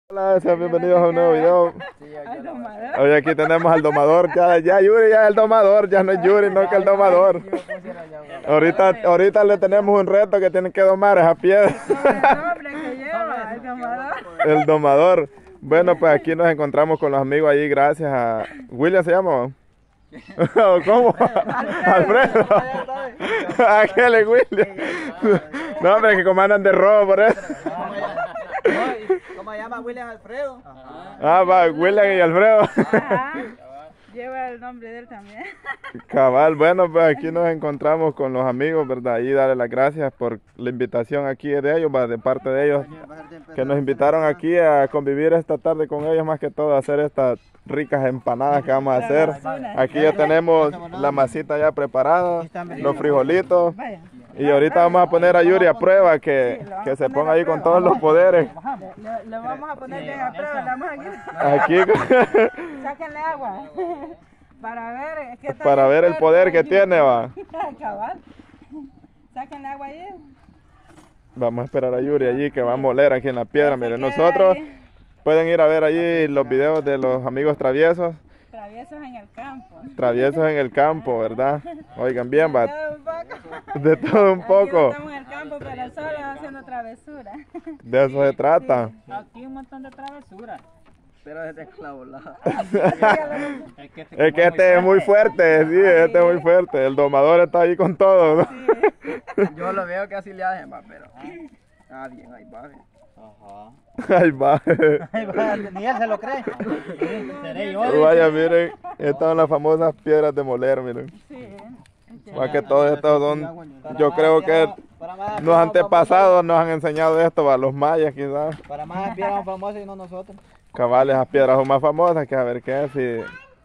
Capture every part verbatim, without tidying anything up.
Hola, sean bienvenidos a un nuevo video. Hoy aquí tenemos al domador, ya, ya Yuri ya es el domador, ya no es Yuri, no que el domador. Ahorita, ahorita le tenemos un reto que tiene que domar esa piedra. El domador. Bueno, pues aquí nos encontramos con los amigos allí, gracias a... ¿William se llama? ¿Cómo? Alfredo. Aquel es William. No, hombre, que como andan de robo por eso. ¿Cómo se llama? William Alfredo. Ah, va, William y Alfredo. Ajá. Lleva el nombre de él también. Cabal, bueno, pues aquí nos encontramos con los amigos, ¿verdad? Y darle las gracias por la invitación aquí de ellos, de parte de ellos, que nos invitaron aquí a convivir esta tarde con ellos, más que todo a hacer estas ricas empanadas que vamos a hacer. Aquí ya tenemos la masita ya preparada, los frijolitos. Y ahorita vamos a poner a Yuri a prueba, que, que se ponga ahí con todos los poderes. Lo vamos a poner bien a prueba, le vamos aquí. Aquí. Sáquenle agua. Para ver, es que Para ver el poder que tiene, va. Cabal. Sáquenle agua ahí. Vamos a esperar a Yuri allí, que va a moler aquí en la piedra. Miren, nosotros pueden ir a ver allí los videos de los amigos traviesos. Traviesos en el campo. Traviesos en el campo, ¿verdad? Oigan bien, va. De todo un poco. Estamos en el campo, pero solo haciendo travesuras. De eso se trata. Aquí un montón de travesuras. Pero es de esclavo. Es que, es que este es muy fuerte, sí, este es muy fuerte. El domador está ahí con todo, ¿no? Sí. Yo lo veo que así le hacen, va, pero... Ah, bien, ahí va. Ajá. Ahí va. Ahí va, ni él se lo cree. Seré yo. Vaya, miren, estas son las famosas piedras de moler, miren. Sí. Más que todos estos son, yo creo que los antepasados nos han enseñado esto, va, los mayas quizás. Para más piedras famosas y no nosotros. Cabales, esas piedras son más famosas, que a ver qué es, y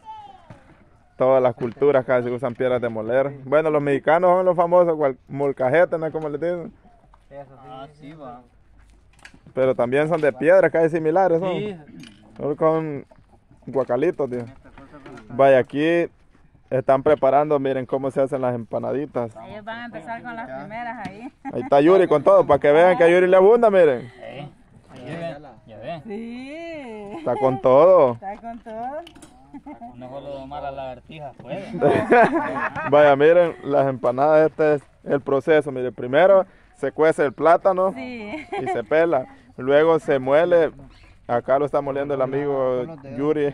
todas las culturas casi usan piedras de moler. Bueno, los mexicanos son los famosos, cual, molcajetes, ¿no? Como les dicen. Eso sí. Ah, sí, va. Pero también son de piedra, casi similares son. Sí. Son con guacalitos, tío. Vaya, aquí están preparando, miren cómo se hacen las empanaditas. Ellos van a empezar con las primeras ahí. Ahí está Yuri con todo, para que vean que a Yuri le abunda, miren. Sí. Ya ven. Sí. Está con todo. Está con todo. No solo domar a la lagartija, puede. Vaya, miren, las empanadas, este es el proceso. Miren, primero se cuece el plátano, sí, y se pela. Luego se muele, acá lo está moliendo el amigo Yuri,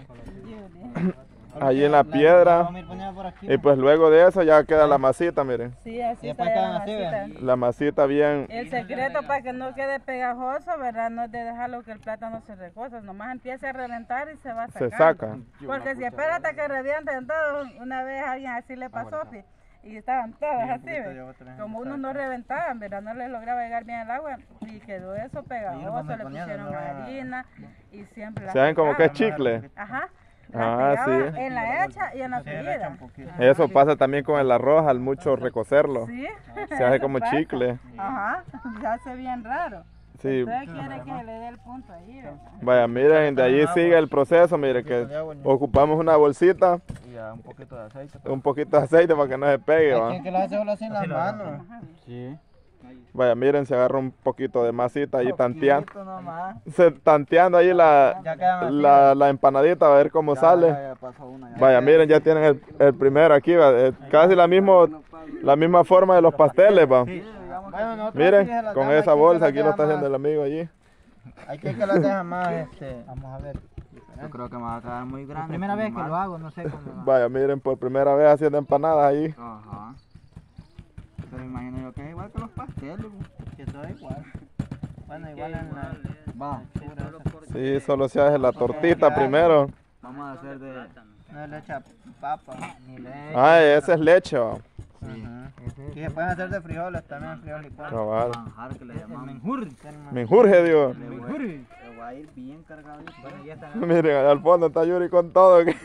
allí en la piedra. Y pues luego de eso ya queda la masita, miren. Sí, así está la masita. La masita bien. El secreto para que no quede pegajoso, ¿verdad? No es de dejarlo que el plátano se recosa, nomás empieza a reventar y se va a sacar. Se saca. Porque si espera hasta que revienten todo, una vez a alguien así le pasó, y estaban todas así, ¿ves? Como unos no reventaban, ¿verdad? No les lograba llegar bien el agua y quedó eso pegajoso, le pusieron harina y siempre la... Se ven como que es chicle. Ajá. Ah, sí. En la hecha y en la freída. Eso pasa también con el arroz, al mucho recocerlo. Sí. Se hace como chicle. Ajá, se hace bien raro. Sí. Entonces quiere que le dé el punto ahí, ¿verdad? Vaya, miren, de allí sigue el proceso, miren que ocupamos una bolsita. Y ya, un poquito de aceite. Un poquito de aceite para que no se pegue, ¿va? Hay que lo hace solo así en las manos. Sí. Vaya, miren, se agarra un poquito de masita ahí tanteando. Se tanteando ahí la, la, la empanadita, a ver cómo sale. Vaya, miren, ya tienen el, el primero aquí, va. Casi la, mismo, la misma forma de los pasteles, va. Miren, con esa bolsa, aquí lo está haciendo el amigo allí. Hay que que lo deja más, este, vamos a ver. Yo creo que me va a quedar muy grande. Primera vez que lo hago, no sé cómo. Vaya, miren, por primera vez haciendo empanadas ahí. Ajá. Pero imagino yo que es igual que los pasteles, que todo es igual. Bueno, igual en la... Va. Sí, solo se hace la tortita primero. Vamos a hacer de... No es leche papa, ni leche. Ah, esa es leche, va. Sí. Y se pueden hacer de frijoles también, frijoles y pan. Cabal. Manjar que le llamamos. Menjur. Menjurje, digo. Menjur. Le va a ir bien cargado. Bueno, ya está. Miren, allá al fondo está Yuri con todo. Que,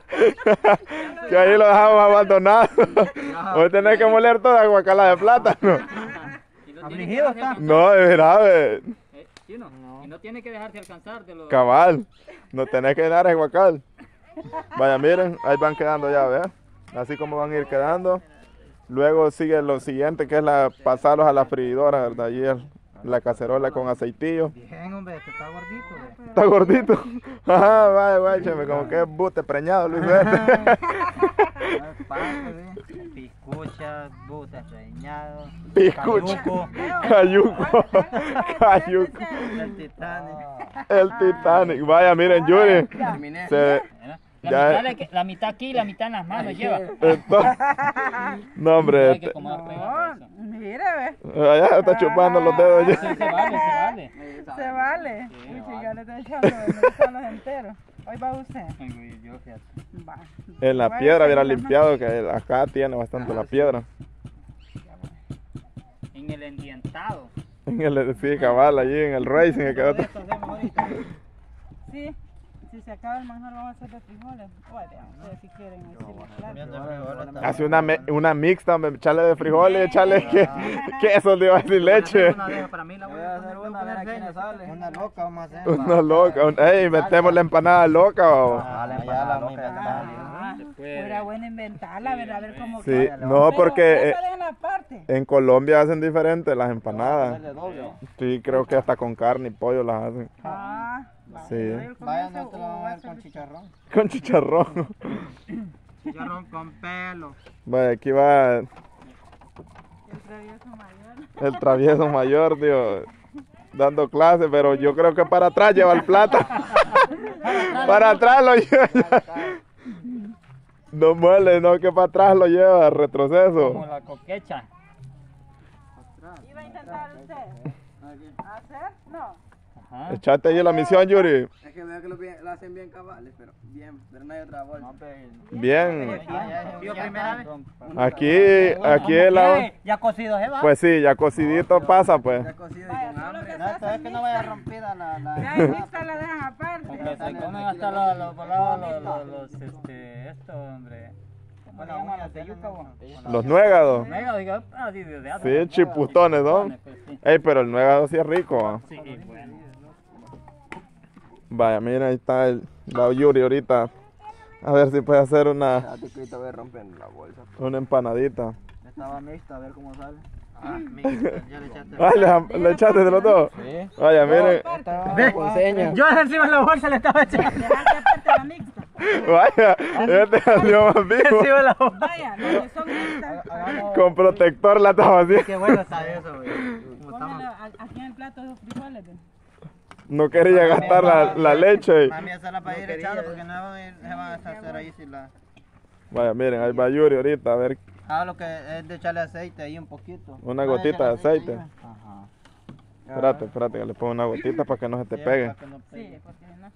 que ahí lo dejamos abandonado. Voy a tener que moler toda guacala de plátano. ¿Afligido está? No, es grave. ¿Sí o no? Y no tiene que dejarse alcanzar de los... Cabal. No tenés que dar el guacal. Vaya, miren, ahí van quedando ya, ¿ves? Así como van a ir quedando. Luego sigue lo siguiente, que es la pasarlos a la freidora, ¿verdad? Allí el, la cacerola con aceitillo. Bien, hombre, este está gordito, güey. ¿Está gordito? Ajá, vaya, guáchame, como que es bute preñado, Luis. Piscucha, bute preñado. Piscucha. Cayuco. Cayuco. Cayuco. El Titanic. El Titanic. Vaya, miren, Yuri. Se... La, Ya- mitad de que- la mitad aquí y la mitad en las manos lleva. Entonces... No, hombre. Hay que este- acomodar No, pegado eso. mire, ve. Allá está chupando los dedos Sí, ya. se vale, se vale. Se vale. Sí, Uy, vale. yo le estoy echando los los enteros. Hoy va usted. Ay, güey, yo, fíjate. Va. En la Vaya, piedra hubiera seguir las limpiado, que acá tiene bastante la piedra. En el endientado. En el, sí, cabal, allí en el racing que quedó. manos. Sí. Si se acaba el manjar, vamos a hacer de frijoles. Bueno, ustedes si quieren. Así les Hace una, me- una mixta, me- echarle de frijoles, echarle que, queso, le iba a decir leche. Una deja para mí, la voy a hacer una, a ver a quién le sale. Una loca vamos a hacer. Una loca, un- ey, metemos la empanada loca, vamos. Ah, la empanada loca. Ah, Se puede. fuera bueno inventarla, ¿verdad? A ver cómo Sí, queda. no, Pero porque eh, eso dejen aparte. en Colombia hacen diferente las empanadas. Hacerle doble. Sí, creo que hasta con carne y pollo las hacen. Ah, vaya, Sí. el Vaya, comienzo, no te lo o van a va a dar con ser- chicharrón. Con chicharrón. Chicharrón con pelo. Vaya, aquí va El travieso mayor. el travieso mayor, tío, dando clases, pero yo creo que para atrás lleva el plata. Para atrás lo lleva. No muele, no, que para atrás lo lleva, Como retroceso. la coquecha. ¿Iba a intentar usted hacer? No. Ajá. Echate ahí la misión, Yuri. Es que veo que lo, bien- lo hacen bien cabales, pero bien, pero no hay otra bolsa. Bien. Yo primera vez. Aquí, aquí es la... Ya cocido, ¿eh? Pues sí, ya cocidito pasa, pues. Ya cocido y Vaya, con solo hambre. que No, se esto es hace que no vaya rompida la... Ya la... en mixta la dejan Porque aparte. se comen hasta los, los volados, los, los, los, este, esto, hombre. ¿Cómo se llaman los de yuca, vos? Los nuegados. Mega, diga, así de de Sí, chipustones, ¿no? Pues sí. Ey, pero el nuegado sí es rico, ¿va? Sí, y bueno. Vaya, mira, ahí está el, la Yuri ahorita. A ver si puede hacer una, Ya te quito, voy rompiendo la bolsa. una empanadita. Estaba mixta, a ver cómo sale. Ah, mixta, ya le echaste. Ah, ¿le, le echaste de los dos? Sí. Vaya, miren. Ve, Con señas. yo encima de la bolsa le estaba echando. Dejaste aparte la mixta. Vaya, este salió más vivo. Encima de la bolsa. Vaya, los que son mixtas, Con protector la estaba haciendo. Qué bueno está eso, güey. Como póngalo estamos. a- aquí en el plato de frijoles. ve. No quería gastar la, la leche. Mami, esa la para ir echando porque no van a ir- se van a hacer ahí sin la... Vaya, miren, ahí va Yuri ahorita, a ver, Ah, lo que es de echarle aceite ahí un poquito. una Ah, gotita de echarle aceite. Ajá. Espérate, espérate, que le pongo una gotita para que no se te Sí, pegue. para que no pegue. Sí, porque no.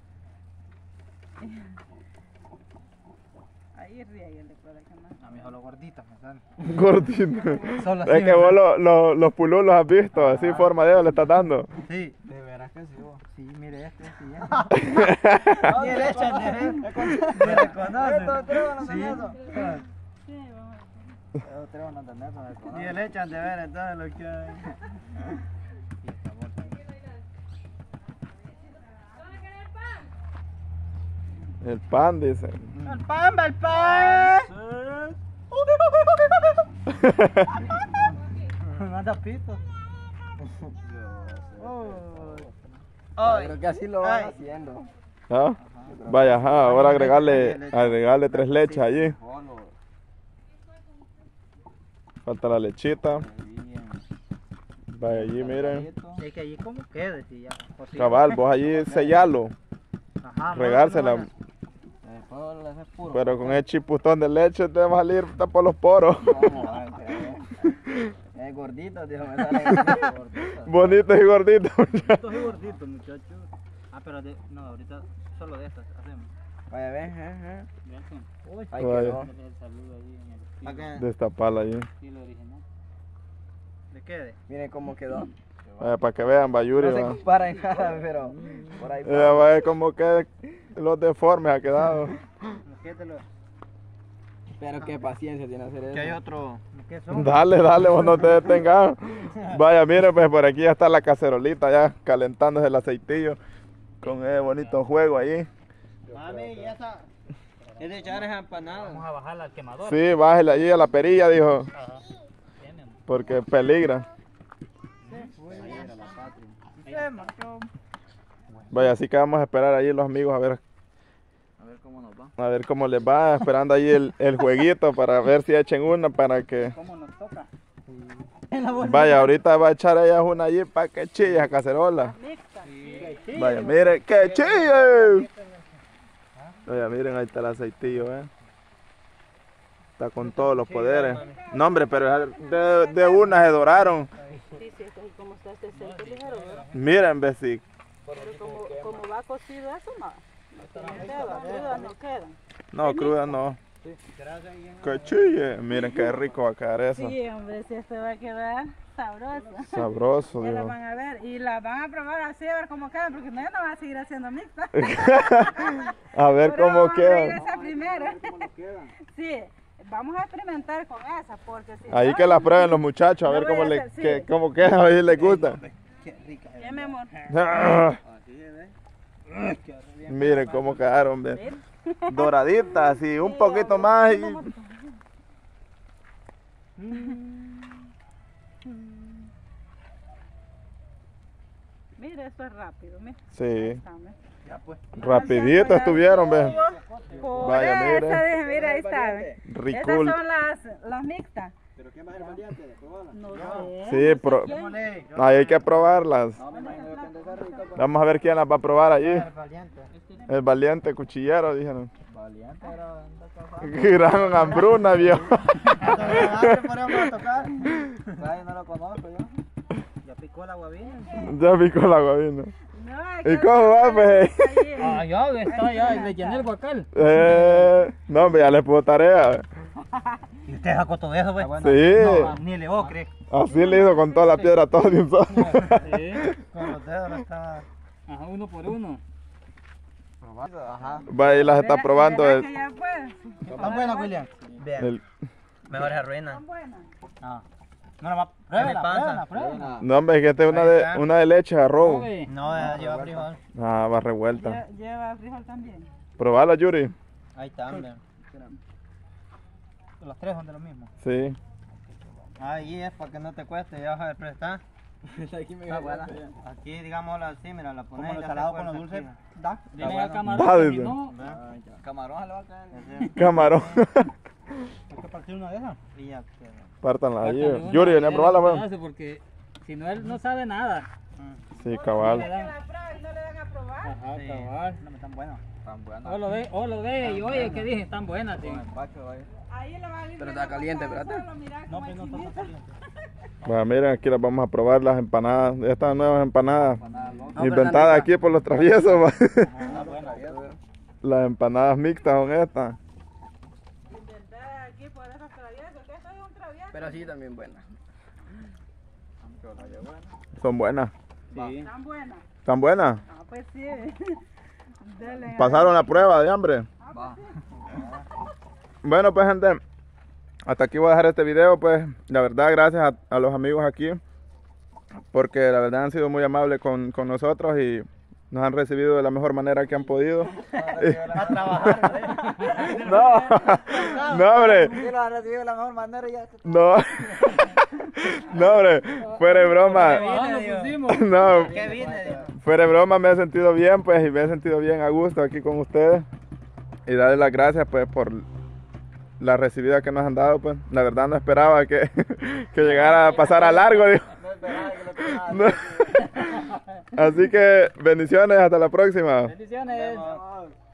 Ahí ríe por acá más. A mí solo gordita me sale. Gordito. Solo Es que vos lo- lo- los pulú los has visto, así forma de dedo le estás dando. Sí. De veras que sí, vos. Sí, mire este, sí, ya. Ni le echan, ni le Estos reconocen. tres van a hacer Sí. eso. Sí, vamos. Esos tres van a tener eso, ni le echan de ver entonces lo que hay. El pan, dice. ¡El pan, el pan! Manda pito. Creo que así lo van Ay. haciendo. ¿Ah? Vaya, ajá, ahora agregarle, agregarle tres leches allí. Solo. Falta la lechita. Vaya allí, miren. Es que allí como quede, si ya. cocido. Cabal, vos allí sellalo, Ajá, regársela. Después le haces puro. Pero con el chiputón de leche te va a salir hasta por los poros. Vamos a ver, que- Es gordito, tío, me sale gordito. Bonitos y gorditos. Estos y gorditos, muchachos. Ah, pero de, no, ahorita solo de estas hacemos. Vaya, ve, eh, eh. Ya sí. Uy, Ahí Vaya. quedó. El saludo ahí en el ¿para estilo, qué? Destaparla allí. estilo original. ¿De qué? De? Miren cómo quedó. Vaya, para que vean, Bayuri. No se Va. compara en nada, pero por ahí Ella va a ver cómo que los deformes ha quedado. ¿Qué te lo...? Pero qué paciencia tiene hacer eso. Que hay otro... ¿Qué son? Dale, dale, vos no te detengas. Vaya, miren, pues por aquí ya está la cacerolita ya calentándose el aceitillo con ese bonito juego ahí. Mami, ya está. Es de echar esa empanada. Vamos a bajarla al quemador. Sí, bájale allí a la perilla, dijo, Ajá. Tiene, porque peligra. vemos. Yo... Vaya, así que vamos a esperar ahí los amigos a ver, A ver cómo nos va. a ver cómo les va, esperando ahí el, el jueguito para ver si echen una para que... ¿Cómo nos toca? Vaya, ahorita va a echar ellas una allí para que chille a cacerola. Mixta. Vaya, miren, que chille. Vaya, miren, ahí está el aceitillo, eh. Está con todos los poderes. No, hombre, pero de, de una se doraron. Sí, sí, es como está este aceite ligero, ¿verdad? Miren, ve si. Pero como, como va cocido eso, no. No tiene queda, crudas no quedan. No, cruda no. Que chille. Miren qué rico va a quedar eso. Sí, hombre, si esto va a quedar sabroso. Sabroso, Ya la digo. van a ver y la van a probar así a ver cómo quedan, porque no, ya no van a seguir haciendo mixta. A ver Pero cómo vamos a ir queda. esa primera. Sí, vamos a experimentar con esa, porque si Ahí no, que la prueben los muchachos, a No ver voy cómo, a le, hacer, sí. que, cómo queda, a ver si les gusta. Qué rica. ¿Qué, mi amor? Así es, ¿ves? Miren cómo quedaron, ve. Mira. Doraditas y un Sí, poquito a ver, más. Y... ¿cómo? Mira, esto es rápido, mira. Sí, Está, mira. Ya pues. rapidito estuvieron, ve. Por Vaya, eso, mire. dije, mira, ahí está. ve. Esas Ricul. son las, las mixtas. ¿Pero qué más es el valiente? ¿Probarla? No sé. Sí, pero Démosle. ahí hay que probarlas. No, me imagino yo que han de ser ricas. pero- Vamos a ver quién las va a probar allí. El valiente. El valiente cuchillero, dijeron. Valiente era anda casado. Gran hambruna, viejo. Podríamos tocar. Ay, no lo conozco yo. Ya picó la guabina. Ya picó la guabina. No, ¿Y es que- cómo va, pues? Ahí. Ah, ya, está, ya, le llené el guacal. Eh, no, hombre, ya le puso tarea. Y usted sacó todo eso, pues. Sí, No, ni le ocre. así le hizo con toda la piedra, todo de un solo. Sí. Con los dedos no estaba Ajá, uno por uno. probando. Ajá. Va, ahí las está ¿Verdad- probando. verdad El, que ya fue? ¿Están buenas, William? Bien. el- Mejor se arruinan. Están buenas. No. No la va. Pruébela, pruébela, pruébela. Buena. no, hombre, es que esta es una de, una de leche, arroz. Oye, No, eh, lleva frijol. Ah, va revuelta. Lle- Lleva frijol también. Probala, Yuri. Ahí está, hombre. Los tres son de lo mismo. Sí. Ahí es para que no te cueste, ya vas a ver, pero está. Aquí me Está buena. Aquí, digámoslo así, mira, la pones. Como lo ya salado se con lo cuece dulce, aquí. da. dile bueno. al camarón Va, que dice. si no, Ay, ya. Camarón se le va a caer. Ese- Camarón. Hay que partir una de esas. Y ya queda. Pártanla ahí. pártale una, Yuri, venía a dale probarla, un pues. pedazo, porque si no, él no sabe nada. Sí, cabal. Que la prueben y no le dan a probar. Ajá, Sí. cabal. No me tan buenos. Tan buena. O lo ve, o lo ve, y oye, que dije, están buenas, tío. Con empaque, vaya. Ahí lo van a ir Pero viendo está caliente, con espérate. solo mirar No, como pero no está tan chinita. caliente. Bueno, miren, aquí las vamos a probar las empanadas. Estas nuevas empanadas. Nada, no. pero Inventadas la aquí por los traviesos. va. Ah, buena. Las empanadas mixtas son estas. Inventada aquí por esos traviesos. Que esto es un travieso. Pero sí, también buena. Pero la de buena. Son buenas. Sí. Tan buenas. ¿Están buenas? Ah, pues sí. Dele. ¿Pasaron la prueba de hambre? Va. Bueno, pues gente, hasta aquí voy a dejar este video. Pues la verdad, gracias a, a los amigos aquí, porque la verdad han sido muy amables con, con nosotros y nos han recibido de la mejor manera que han podido. A trabajar, ¿eh? No, no, hombre, Sí, lo han recibido de la mejor manera y ya. no, no, hombre, fuera de broma, Trabajando pusimos. no, ¿Qué vine? Dijo. fuera de broma me he sentido bien, pues, y me he sentido bien a gusto aquí con ustedes y darles las gracias, pues, por la recibida que nos han dado, pues, la verdad no esperaba que, que llegara a pasar a largo, digo. No esperaba que lo tuviera. No. Así que bendiciones, hasta la próxima. Bendiciones. Vamos.